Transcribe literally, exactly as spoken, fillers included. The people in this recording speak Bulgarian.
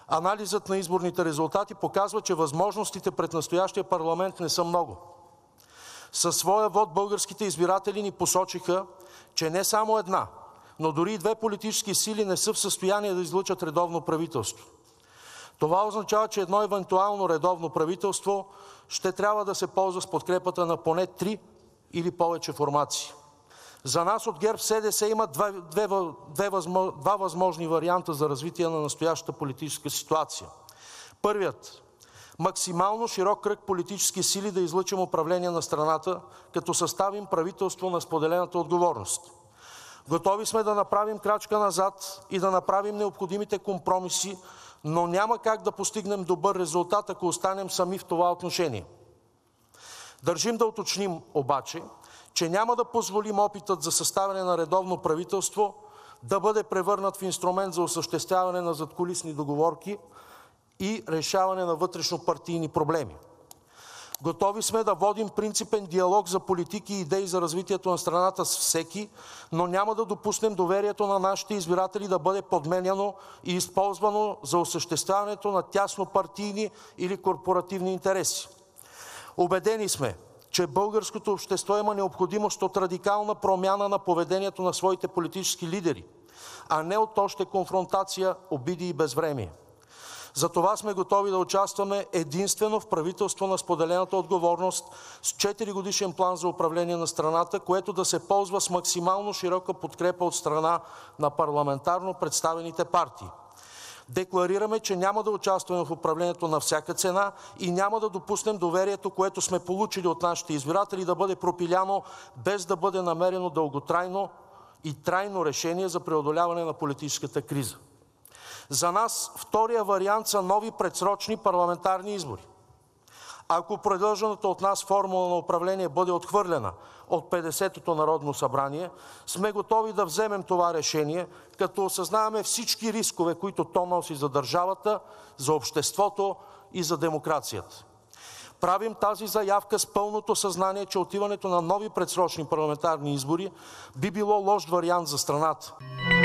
Анализът на изборните резултати показва, че възможностите пред настоящия парламент не са много. Със своя вот българските избиратели ни посочиха, че не само една, но дори и две политически сили не са в състояние да излъчат редовно правителство. Това означава, че едно евентуално редовно правителство ще трябва да се ползва с подкрепата на поне три или повече формации. За нас от ГЕРБ-СДС има два, две, две, два възможни варианта за развитие на настоящата политическа ситуация. Първият – максимално широк кръг политически сили да излъчим управление на страната, като съставим правителство на споделената отговорност. Готови сме да направим крачка назад и да направим необходимите компромиси, но няма как да постигнем добър резултат, ако останем сами в това отношение. Държим да уточним обаче, че няма да позволим опитът за съставяне на редовно правителство да бъде превърнат в инструмент за осъществяване на задкулисни договорки и решаване на вътрешнопартийни проблеми. Готови сме да водим принципен диалог за политики и идеи за развитието на страната с всеки, но няма да допуснем доверието на нашите избиратели да бъде подменяно и използвано за осъществяването на тяснопартийни или корпоративни интереси. Убедени сме, че българското общество има необходимост от радикална промяна на поведението на своите политически лидери, а не от още конфронтация, обиди и безвремие. Затова сме готови да участваме единствено в правителство на споделената отговорност с четиригодишен план за управление на страната, което да се ползва с максимално широка подкрепа от страна на парламентарно представените партии. Декларираме, че няма да участваме в управлението на всяка цена и няма да допуснем доверието, което сме получили от нашите избиратели, да бъде пропиляно, без да бъде намерено дълготрайно и трайно решение за преодоляване на политическата криза. За нас втория вариант са нови предсрочни парламентарни избори. Ако предложената от нас формула на управление бъде отхвърлена от петдесетото народно събрание, сме готови да вземем това решение, като осъзнаваме всички рискове, които то носи за държавата, за обществото и за демокрацията. Правим тази заявка с пълното съзнание, че отиването на нови предсрочни парламентарни избори би било лош вариант за страната.